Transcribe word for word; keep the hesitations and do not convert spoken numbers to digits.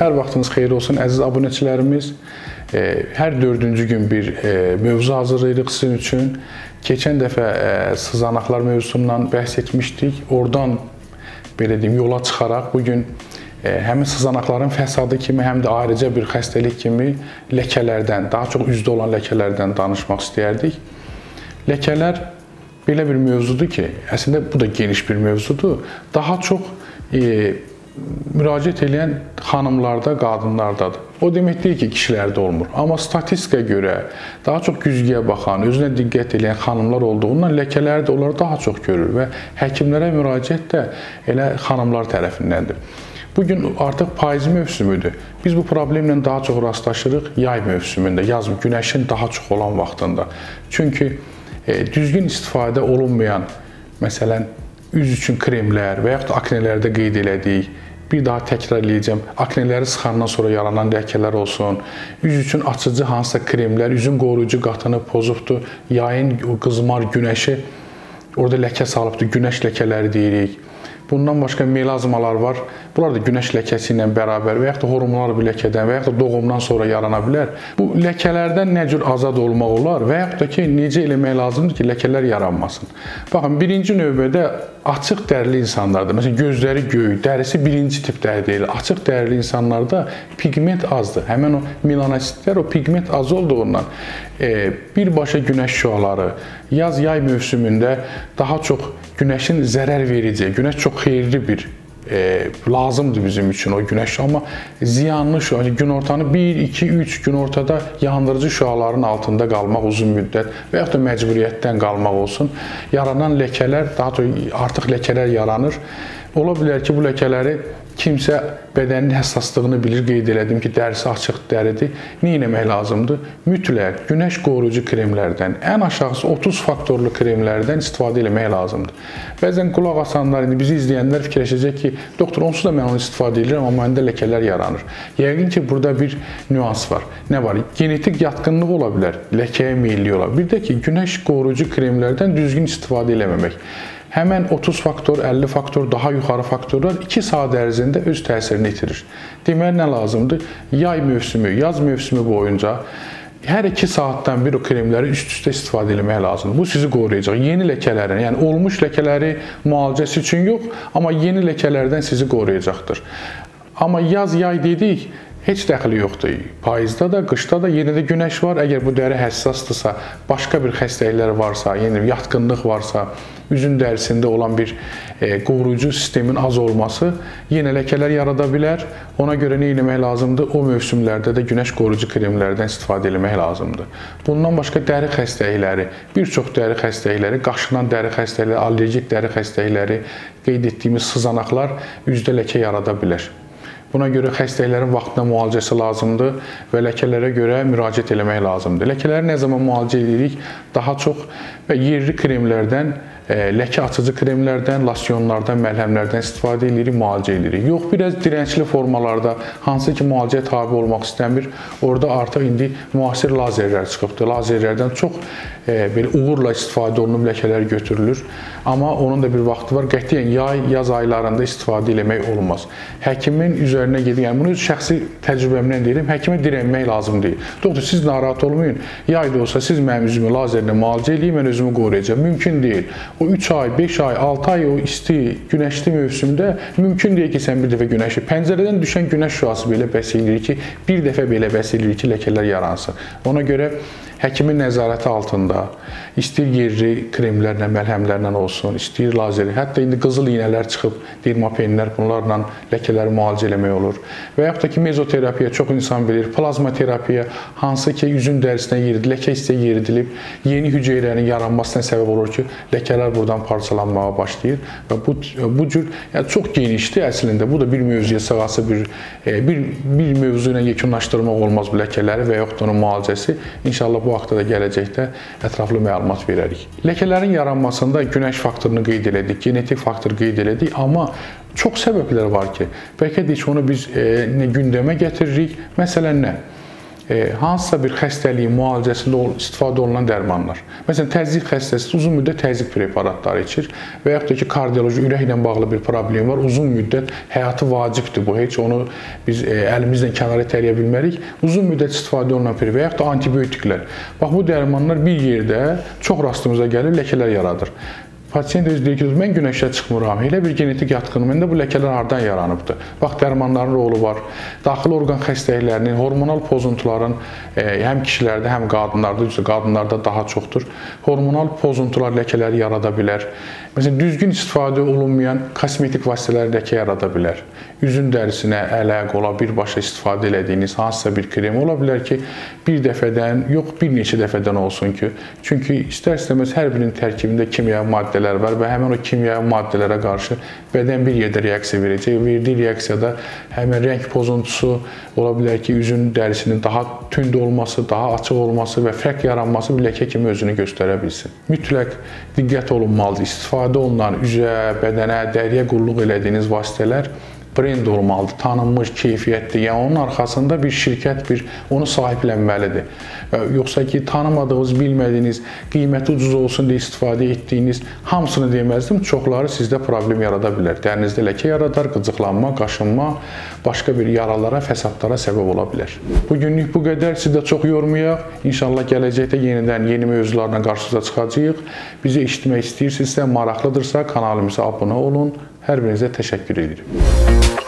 Hər vaxtınız xeyir olsun əziz abunəçilərimiz. Hər dördüncü gün bir mövzu hazırlayırıq sizin üçün. Keçən dəfə sızanaqlar mövzusundan bəhs etmişdik. Oradan belə deyim, yola çıxaraq bugün həmin sızanaqların fəsadı kimi, həm də ayrıca bir xəstəlik kimi ləkələrdən, daha çox üzdə olan ləkələrdən danışmaq istəyərdik. Ləkələr belə bir mövzudur ki, əslində bu da geniş bir mövzudur. Daha çox e, müraciət edən xanımlarda, qadınlardadır. O demək deyil ki, kişilərdə olmur. Amma statistikaya görə daha çox güzgüyə baxan, özünə diqqət edən xanımlar olduğundan ləkələri də onlar daha çox görür və həkimlərə müraciət də elə xanımlar tərəfindəndir. Bugün artıq payız mövsümüdür. Biz bu problemlə daha çox rastlaşırıq yay mövsümündə, yaz günəşin daha çox olan vaxtında. Çünki e, düzgün istifadə olunmayan, məsələn, üz üçün kremlər və yaxud da aknelərdə qeyd elədik. Bir daha təkrar edəcəm. Akneləri sıxandan sonra yaranan ləkələr olsun. Üz üçün açıcı hansısa kremlər, üzün qoruyucu qatını pozubdur. Yayın qızmar günəşi orada ləkə salıbdır. Günəş ləkələri deyirik. Bundan başqa melazmalar var. Bunlar da günəş ləkəsi ilə bərabər və yaxud da hormonal bir ləkədən və yaxud da doğumdan sonra yarana bilər. Bu ləkələrdən nə cür azad olmaq olar və yaxud da ki, necə eləmək lazımdır ki, ləkələr yaranmasın. Baxın, birinci növbədə açıq dərili insanlarda, məsələn, gözləri göy, dərisi birinci tip dəri deyil. Açıq dərili insanlarda pigment azdır. Həmin o melanositlər, o pigment az olduğundan e, birbaşa günəş şüaları, yaz-yay mövsümündə daha çox günəşin zərər verici, günəş çox xeyirli bir e, lazımdır bizim üçün o günəş, amma ziyanlı şüa, günortanı bir, iki, üç gün ortada yandırıcı şüaların altında qalmaq uzun müddət və yaxud da məcburiyyətdən qalmaq olsun. Yaranan ləkələr, daha çox artıq ləkələr yaranır. Ola bilər ki, bu ləkələri kimsə bədənin həssaslığını bilir, qeyd elədim ki, dərisi açıq dəridir. Nə etmək lazımdır? Mütləq günəş qoruyucu kremlərdən, ən aşağısı otuz faktorlu kremlərdən istifadə etmək lazımdır. Bəzən qulaq asanlar, indi bizi izləyənlər fikirləşəcək ki, doktor, onsuz da mən onu istifadə edirəm, amma məndə ləkələr yaranır. Yəqin ki, burada bir nüans var. Nə var? Genetik yatqınlıq ola bilər, ləkəyə meyilli ola. Bir də ki, günəş qoruyucu kremlərdən düzgün istifadə eləməmək. Həmən otuz faktor, əlli faktor, daha yuxarı faktorlar iki saat ərzində öz təsirini itirir. Deməli, nə lazımdır? Yay mövsümü, yaz mövsümü boyunca hər iki saatdan bir o kremləri üst-üstə istifadə etmək lazımdır. Bu sizi qoruyacaq. Yeni ləkələrin, yəni olmuş ləkələri müalicəsi üçün yox, amma yeni ləkələrdən sizi qoruyacaqdır. Amma yaz-yay dedik, heç dəxili yoxdur. Payızda da, qışda da yenə də günəş var. Əgər bu dəri həssasdırsa, başqa bir xəstəliklər varsa, yəni yatqınlıq varsa, üzün dərisində olan bir e, qoruyucu sistemin az olması yenə ləkələr yarada bilər. Ona görə nə etmək lazımdır? O mövsümlərdə də günəş qoruyucu kremlərdən istifadə etmək lazımdır. Bundan başqa dəri xəstəlikləri, bir çox dəri xəstəlikləri, qaşınan dəri xəstəlikləri, allergik dəri xəstəlikləri, qeyd etdiyimiz sızanaqlar üzdə ləkə yarada bilər. Buna görə xəstəliklərin vaxtında müalicəsi lazımdır və ləkələrə görə müraciət etmək lazımdır. Ləkələri nə zaman müalicə edirik? Daha çox və yerli kremlərdən, ləkə açıcı kremlərdən, losyonlardan, məlhəmlərdən istifadə edirik, müalicə edirik. Yox, biraz dirəncli formalarda, hansı ki müalicəyə tabi olmaq istəmir, orada artıq indi müasir lazerlər çıxıbdır. Lazerlərdən çox e, belə uğurla istifadə olunub ləkələr götürülür. Amma onun da bir vaxtı var. Qətiyyən yay, yaz aylarında istifadə etmək olmaz. Həkimin üzərinə gedin, yəni bunu öz şəxsi təcrübəmdən deyirəm, həkimə dirənmək lazım deyil. Doktor, siz narahat olmayın, yayda olsa siz mənim üzümü lazerlə müalicə edin, mən özümü qoruyacağım. Mümkün deyil. O üç ay, beş ay, altı ay o isti, günəşli mövsümdə mümkün deyil ki, sən bir dəfə günəşi, pəncərədən düşən günəş şüası belə bəs eləyir ki, bir dəfə belə bəs eləyir ki, ləkələr yaransın. Ona görə həkimin nəzarəti altında, istəyir yerli kremlərlə, məlhəmlərlə olsun, istəyir lazeri, hətta indi qızıl iynələr çıxıb, dermapenlər, bunlarla ləkələri müalicə eləmək olur. Və yaxud da ki, mezoterapiya çox insan bilir, plazma terapiya, hansı ki, üzün dərisinə yeridilir, ləkə hissəyə yeridilib, yeni hüceyrənin yaranmasına səbəb olur ki, ləkələr buradan parçalanmağa başlayır və bu, bu cür yəni, çox genişdir əslində. Bu da bir mövzuya sığası bir, bir, bir mövzu ilə yekunlaşdırmaq olmaz bu ləkələri və yaxud da onun müalicəsi. İnşallah bu haqda da gələcəkdə ətraflı məlumat verərik. Ləkələrin yaranmasında günəş faktorunu qeyd elədik, genetik faktor qeyd elədik, amma çox səbəblər var ki, bəlkə də heç onu biz e, gündəmə gətiririk. Məsələn, nə? hansısa bir xəstəliyin müalicəsində istifadə olunan dərmanlar. Məsələn, təzyiq xəstəsi uzun müddət təzyiq preparatları içir və yaxud da ki, kardioloji ürəklə bağlı bir problem var, uzun müddət həyatı vacibdir bu, heç onu biz əlimizlə kənara itələyə bilmərik. Uzun müddət istifadə olunan preparat və yaxud da antibiotiklər. Bax, bu dərmanlar bir yerdə çox rastımıza gəlir, ləkələr yaradır. Pasiyent öz deyir ki, mən günəşə çıxmıram, elə bir genetik yatqınım, məndə bu ləkələr hardan yaranıbdır? Bax, dərmanların rolu var. Daxili orqan xəstəliklərinin, hormonal pozuntuların həm kişilərdə, həm qadınlarda, qadınlarda daha çoxdur. Hormonal pozuntular ləkələri yarada bilər. Məsələn, düzgün istifadə olunmayan kosmetik vasitələr ləkə yarada bilər. Üzün dərisinə ələq ola, birbaşa istifadə elədiyiniz hansısa bir krem ola bilər ki, bir dəfədən, yox bir neçə dəfədən olsun ki, çünki istər-istəməz hər birinin tərkibində kimyəvi maddələr var və həmin o kimyəvi maddələrə qarşı bədən bir yerdə reaksiya verəcək. Verdiyi reaksiyada həmin rəng pozuntusu ola bilər ki, üzün dərisinin daha tünd olması, daha açıq olması və fərq yaranması bir ləkə kimi özünü göstərə bilsin. Mütləq diqqət olunmalıdır. İstifadə olunan üzə, bədənə, dəriyə qulluq elədiyiniz vasitələr brend olmalıdır, tanınmış, keyfiyyətli. Yəni onun arxasında bir şirkət bir onu sahiblənməlidir. Yoxsa ki, tanımadığınız, bilmədiyiniz, qiyməti ucuz olsun deyə istifadə etdiyiniz hamısını deməzdim, çoxları sizdə problem yarada bilər. Dərinizdə ləkə yaradar, qıcıqlanma, qaşınma, başqa bir yaralara, fəsadlara səbəb ola bilər. Bugünlük bu qədər, sizi də çox yormayaq. İnşallah gələcəkdə yenidən yeni mövzularla qarşınıza çıxacağıq. Bizi eşitmək istəyirsinizsə, maraqlıdırsa kanalımıza abunə olun. Hər birinizə təşəkkür edirəm.